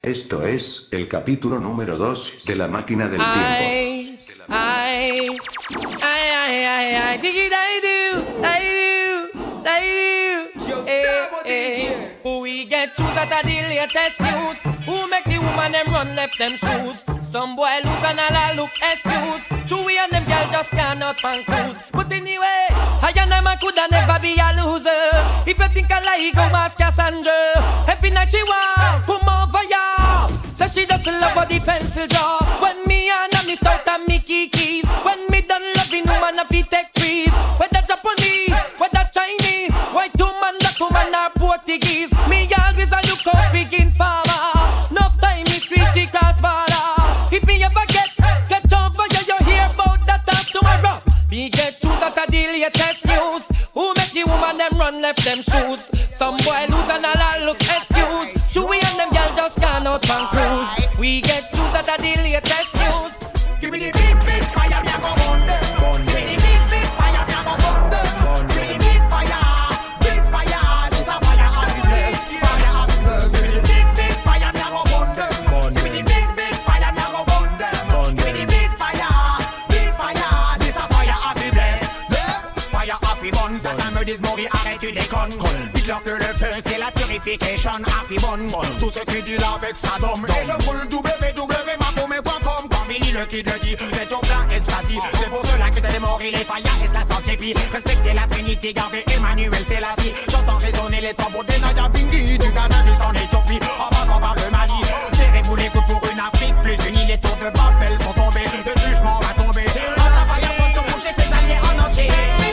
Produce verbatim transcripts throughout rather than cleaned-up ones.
Esto es el capítulo número dos de La Máquina del Tiempo. I, I, I, I, I, dig it, I do, I do, I do. Hey, hey. Who we get choose at the latest news? Who make the woman them run left them shoes? Some boy lose and all a look excuse. Chewy and them girl just cannot pan cruise. But anyway, I and them I coulda never be a loser. If you think I lie, go ask Cassandra. Every night she want come over ya. Say she just love for the pencil jaw. When me and a miss out and me kikis. When me done loving woman of the tech trees. Whether Japanese, whether Chinese, white woman, black woman or Portuguese. Me always a look out begin farmer. Enough time me street she cross border. If me ever get, get over you, you hear about that after tomorrow. Me get choose at the latest news. Who make the woman them run left them shoes? Some boy lose and all a look excuse. Chewy and them girl just cannot pan cruise. We get choose at the latest news. Give me the big, big fire, me a go burn them. Give me the big, big fire, me a go burn them. Give me the big fire, big fire, this a fire happiness, fire happiness. Give me the big, big fire, me a go burn them. Give me the big, big fire, me a go burn them. Give me the big fire, big fire, this a fire happiness. Yes, fire happy buns, la me dis mourir, arrête tu déconnes. Dites-leur que le feu c'est la purification, happy bun. Tout ce qui dit là avec sa dôme. Et je roule w w ma comme point com. Billy le kid le dit, c'est ton plein ecstasy. C'est pour cela que t'as des morts, il est fire et ça sent puis respectez la Trinité, gardez Emmanuel Selassie. J'entends résonner les tambours des Naya Bingi. Du Ghana jusqu'en Éthiopie, en passant par le Mali. Serrez-vous les coudes pour une Afrique plus unie. Les tours de Babel sont tombés, le jugement va tomber. En la fire pour se coucher ses alliés en entier.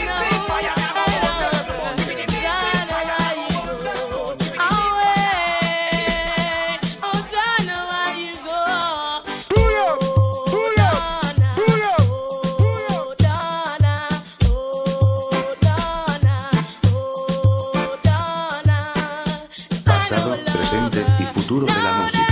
Presente y futuro de la música.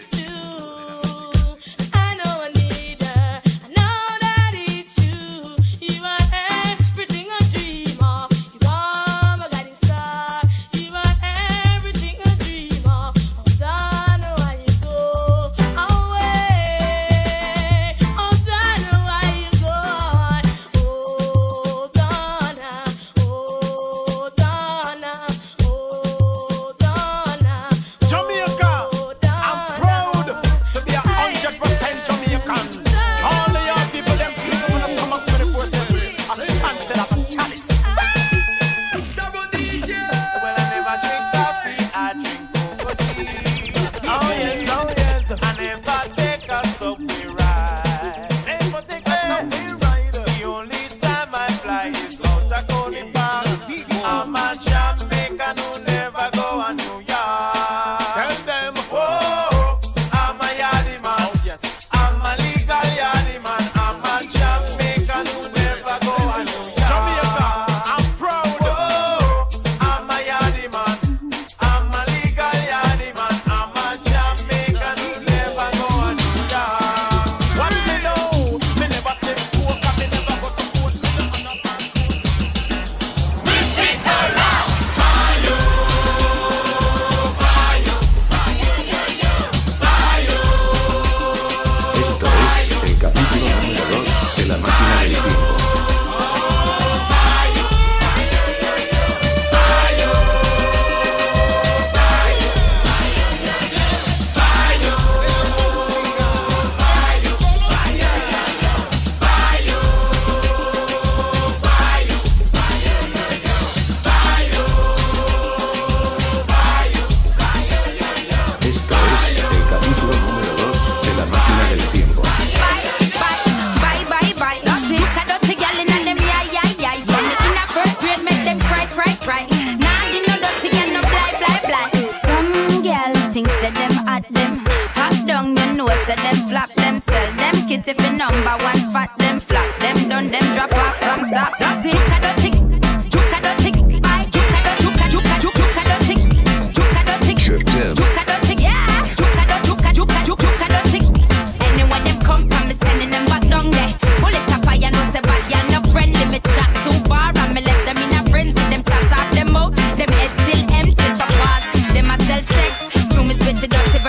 Anyone them come from me sending them back down there. Bullet up, I know say bad, you're no friendly. Me chat too far and me left them in a frenzy. Them chat off them out, them head still empty. Some bars, them a sell sex. Through me spit the dirty versatile.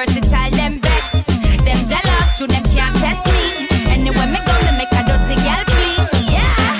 girl them vex, them jealous, true them can't test me. Anyway me go me make a dirty girl flee.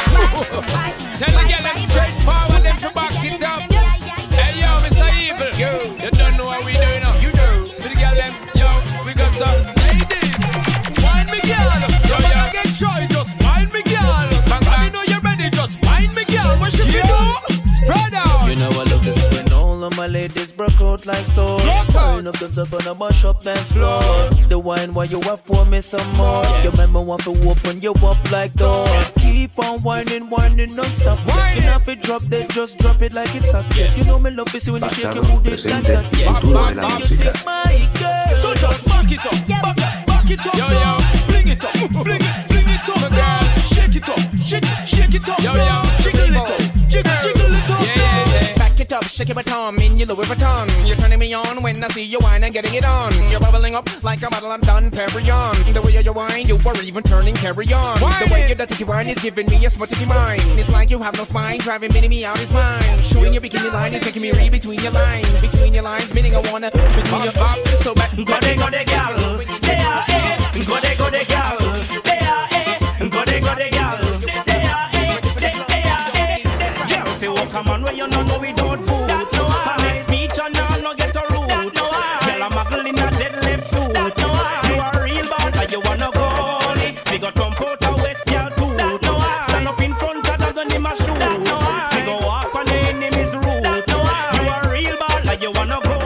Yeah. Tell the girl them straight forward, them to back it up. Hey yo, Mister Evil, yo, you don't know what we doing now. You know, with the girl them, yo, we got some. Ladies, wine me girl, yo yo, get shy, just wine me girl. Let me know you're ready, just wine me girl. What should we do? Spread out. You know I love this when all of my ladies broke out like so. Burn up them up on a mash up dance floor. The wine while you have for me some more. You remember want to open you up like door. Keep on whining, whining non-stop. You know if it drop, they just drop it like it's hot. You know me love is when you shake your booty like that. Futuro de la You música. take my girl. So just back it up, back, back it up. Yo yo, fling it up, fling it, fling it up, girl. Shake it up, shake, shake it up. Yo yo, jiggle it up, jiggle, jiggle it up. Yeah yeah yeah. Back it up, shake it baton, in your Louis Vuitton. You're turning me on when I see you whine and getting it on. You're bubbling up like a bottle of Don Perignon. The way you whine, you are even turning carry on. Wine. The way you dirty wine is giving me a smutty mind. It's like you have no spine, driving mini me out his mind. Showing your bikini line is making me read between your lines. Between your lines, meaning I wanna between your up. So back, Go de go de gal, they are eh. Go de go de gal, they are eh. Go de go de gal, they are eh. They are eh. Girl say walk a man where you no know we don't boot. I make speech and you no get a root. Girl a muggle in a dead left suit. You a real bad and you wanna go. We got trump out a west girl too. Stand up in front of the gun in my shoe. We go walk on the enemy's route. You a real bad and you wanna go.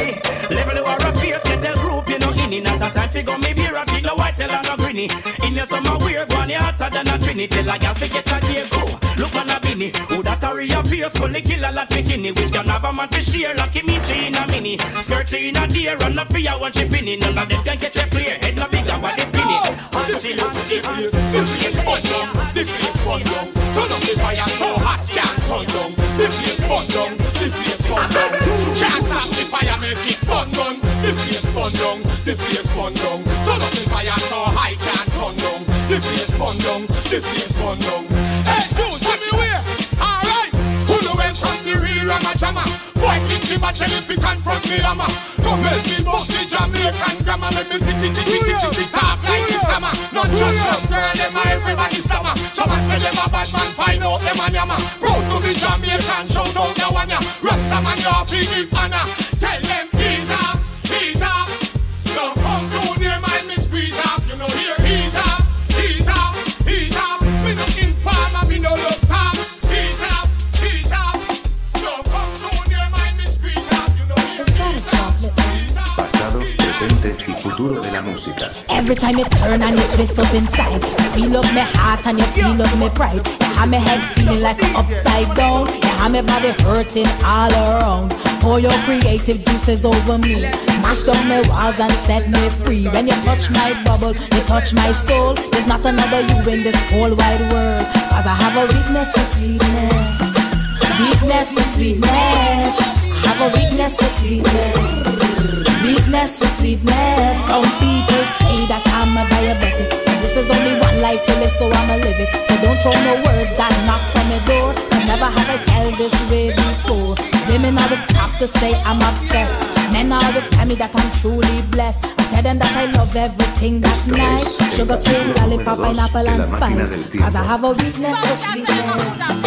Level you are a fierce, get the group, you know, in it. Not a time to go, maybe a feel no white, tell her no grinny. In your summer weird one, you hotter than a trinity. Tell a girl to get a day go. Look on a binny. Who that a real fierce, gonna kill a lot bikini. Which can have a man to share, like him in a mini. Skirt she in a deer, and a free one she pinny. None of them can catch a flare, head no bigger, but it's skinny. Hunchy, hunchy, hunchy. The place burn down, the place burn down. Turn up the fire so hot, can't turn down. The place burn down, the place burn down. Can't stop the fire, make it burn down. The place burn down, the place burn down. Turn up the fire so high, can't turn down. The place burn down, the place burn down. Excuse me, where? Alright, who know welcome the real Ramajama? Boy, think him a tell if he confront me hammer. Come help me bust the Jamaican grammar. Let me tick tick tick tick tick tick talk like this stammer. Not just some girl, them a everybody stammer. Someone say them a bad man, find out them a yammer. Proud to be Jamaican, shout out the one ya. Rasta man, you have to give honor. Tell them ease up, ease up. Don't come too near my me squeeze up. You know here, ease up, ease up, ease up. Me no informer, me no look top. Ease up, ease up. Don't come too near my me squeeze up. You know here, ease up, ease up. Pasado, presente y futuro de la música. Every time you turn and you twist up inside, you feel up my heart and you feel up my pride. You have my head feeling like I'm upside down. You have my body hurting all around. Pour your creative juices over me. Mash down my walls and set me free. When you touch my bubble, you touch my soul. There's not another you in this whole wide world. Cause I have a weakness for sweetness. Weakness for sweetness. I have a weakness for sweetness. Weakness for sweetness. Some people say that I'm a diabetic, but this is only one life to live, so I'ma live it. So don't throw no words that knock on the door. Cause never have I felt this way before. Women always stop to say I'm obsessed. Men always tell me that I'm truly blessed. I tell them that I love everything that's nice. Sugar cane, lollipop, pineapple and spice. Cause I have a weakness for sweetness.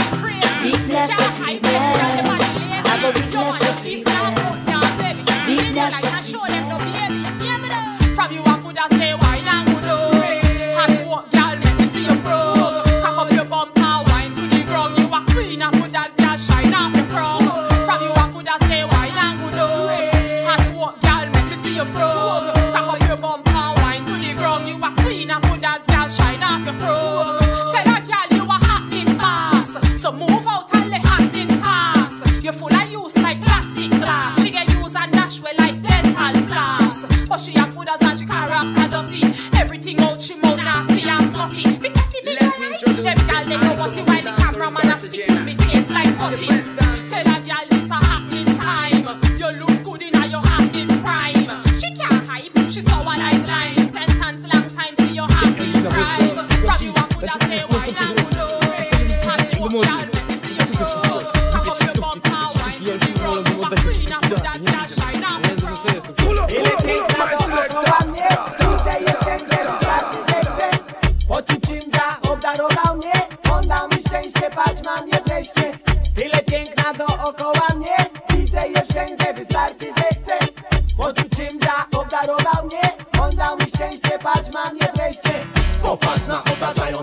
Weakness for sweetness. I have a weakness for sweetness. Weakness for sweetness. From you I coulda say wine and good oh. Hot walk girl, let me see your frog. Cock up your bumper, wine to the ground. You a queen, I coulda say shine off your crown. From you I coulda say wine and good oh. Hot walk girl, let me see your frog. Cock up your bumper, wine to the ground. You a queen, I coulda say shine off your crown. Tell a girl you a hotness pass, so move out and let hotness pass. You're full of use like plastic glass. She get used and dash well like dental floss. But she a good as and she character dirty. Everything out she mouth nasty and slutty. We take the big right. Them gal they know what it while the cameraman a stick to me face like putty. Tell a gal this a happiness time. You look good in a your happiness prime. She can't hype, she saw what I blind. You sentence long time to your happiness prime. From you a good as say wine and good oh. Happy walk gal let me see your frog. Cock up your bumper wine to the ground. You a queen a good as say shine off your crown.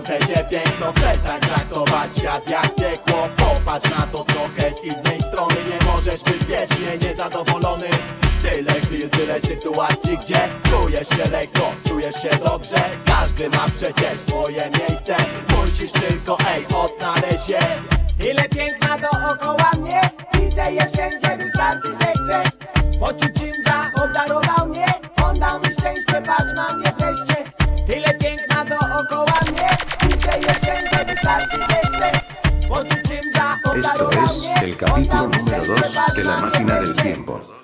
trochę cię piękno, przestań traktować świat jak piekło. Popatrz na to trochę z innej strony. Nie możesz być wiecznie niezadowolony. Tyle chwil, tyle sytuacji, gdzie czujesz się lekko, czujesz się dobrze. Każdy ma przecież swoje miejsce. Musisz tylko, ej, odnaleźć je. Tyle piękna dookoła mnie, widzę je wszędzie, wystarczy, że chcę. Poczuciem Jah obdarował mnie, on dał mi szczęście, patrz, mam je wreszcie. Tyle piękna dookoła mnie, widzę je wszędzie, wystarczy, że chcę. Poczuciem Jah Esto obdarował es mnie, el capítulo número dos de La Máquina del Tiempo.